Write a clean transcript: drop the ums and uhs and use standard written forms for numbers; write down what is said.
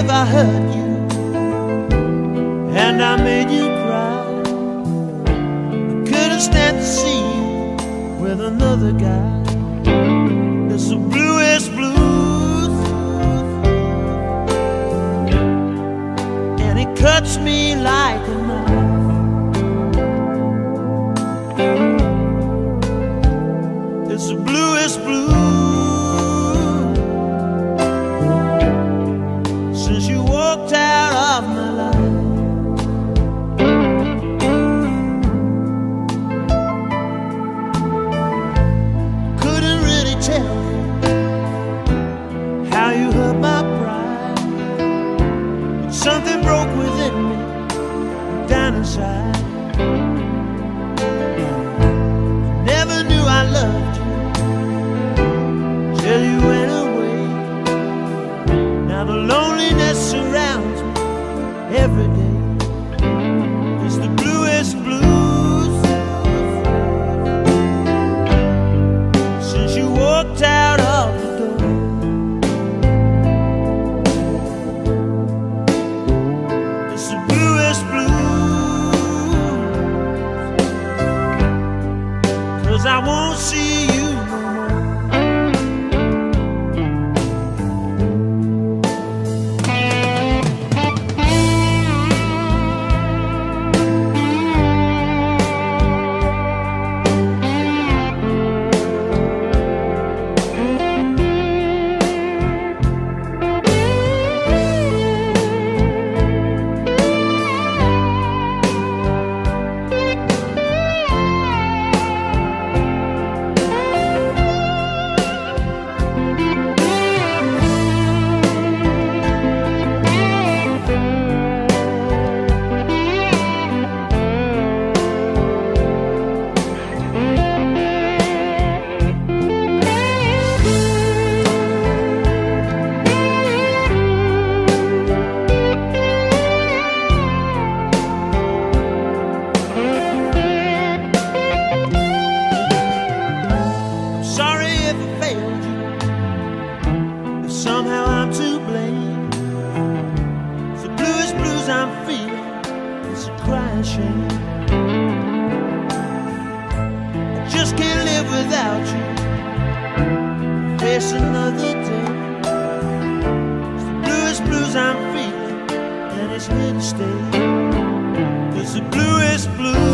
I hurt you and I made you cry. I couldn't stand to see you with another guy. It's the bluest blues, and it cuts me like a knife. It's the bluest blues since you walked out of my life. Couldn't really tell how you hurt my pride, but something broke within me down inside. Never knew I loved you till you went away. Now the loneliness surrounds me every day. It's the bluest blues since you walked out of the door. It's the bluest blues 'cause I won't see you no more. Somehow I'm to blame. It's the bluest blues I'm feeling. It's a crying shame. I just can't live without you. Face another day. It's the bluest blues I'm feeling, and it's here to stay. It's the bluest blues.